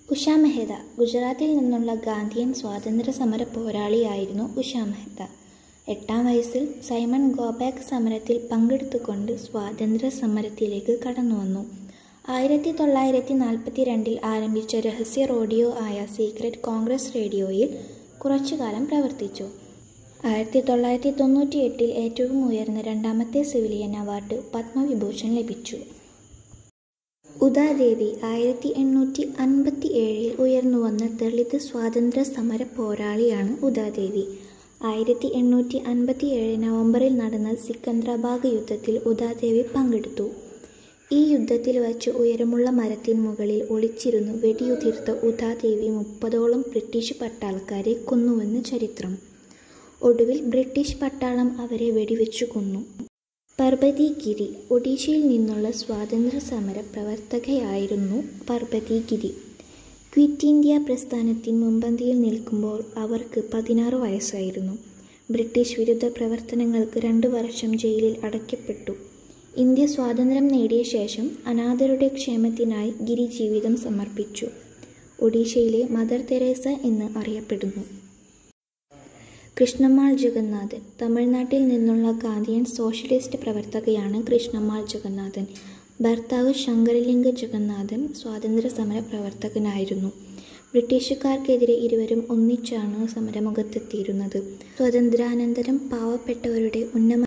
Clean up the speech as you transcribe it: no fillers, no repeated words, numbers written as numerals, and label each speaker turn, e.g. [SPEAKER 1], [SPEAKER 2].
[SPEAKER 1] ഉഷ മെഹ്ത. ഗുജറാത്തിൽ നിന്നുള്ള ഗാന്ധിയൻ സ്വാതന്ത്ര്യ സമര പോരാളിയായിരുന്നു ഉഷ മെഹ്ത. 8-ാം വയസ്സിൽ സൈമൺ ഗോബാക്ക് സമരത്തിൽ പങ്കെടുത്തുകൊണ്ട് സ്വാതന്ത്ര്യ സമരത്തിലേക്ക് കടന്നുവന്നു. 1942 ആരംഭിച്ച രഹസ്യ റേഡിയോ ആയ സീക്രട്ട് കോൺഗ്രസ് റേഡിയോയിൽ കുറച്ചുകാലം പ്രവർത്തിച്ചു. 1998 ഏറ്റവും ഉയർന്ന രണ്ടാമത്തെ സിവിലിയൻ അവാർഡ് പത്മവിഭൂഷൺ ലഭിച്ചു. ഉദാദേവി. 1857 ഉയർന്നുവന്ന ദളിത് സ്വാതന്ത്ര്യ സമര പോരാളിയാണ് ഉദാദേവി. 1857 നവംബറിൽ നടന്ന സിക്കന്ദ്രാബാദ് യുദ്ധത്തിൽ ഉദാദേവി പങ്കെടുത്തു. ഈ യുദ്ധത്തിൽ വച്ച് ഉയരമുള്ള മരത്തിന് മുകളിൽ ഒളിച്ചിരുന്നു വെടിയുതിർത്ത ഉദാദേവി 30ഓളം ബ്രിട്ടീഷ് പട്ടാളക്കാരെ കൊന്നുവെന്ന് ചരിത്രം. ഒടുവിൽ ബ്രിട്ടീഷ് പട്ടാളം അവരെ വെടിവെച്ചു കൊന്നു. പർബതി ഗിരി. ഒഡീഷയിൽ നിന്നുള്ള സ്വാതന്ത്ര്യ സമര പ്രവർത്തകയായിരുന്നു പർബതി ഗിരി. ക്വിറ്റ് ഇന്ത്യ പ്രസ്ഥാനത്തിന് മുൻപന്തിയിൽ നിൽക്കുമ്പോൾ അവർക്ക് 16 വയസ്സായിരുന്നു. ബ്രിട്ടീഷ് വിരുദ്ധ പ്രവർത്തനങ്ങൾക്ക് 2 വർഷം ജയിലിൽ അടയ്ക്കപ്പെട്ടു. ഇന്ത്യ സ്വാതന്ത്ര്യം നേടിയ ശേഷം അനാഥരുടെ ക്ഷേമത്തിനായി ഗിരി ജീവിതം സമർപ്പിച്ചു. ഒഡീഷയിലെ മദർ തെരേസ എന്ന് അറിയപ്പെടുന്നു. കൃഷ്ണമ്മാൾ ജഗന്നാഥൻ. തമിഴ്നാട്ടിൽ നിന്നുള്ള ഗാന്ധിയൻ സോഷ്യലിസ്റ്റ് പ്രവർത്തകയാണ് കൃഷ്ണമ്മാൾ ജഗന്നാഥൻ. ഭർത്താവ് ശങ്കരലിംഗ ജഗന്നാഥൻ സ്വാതന്ത്ര്യ സമര പ്രവർത്തകനായിരുന്നു. ബ്രിട്ടീഷുകാർക്കെതിരെ ഇരുവരും ഒന്നിച്ചാണ് സമരമുഖത്തെത്തിയിരുന്നത്. സ്വാതന്ത്ര്യാനന്തരം പാവപ്പെട്ടവരുടെ ഉന്നമനത്തിനായി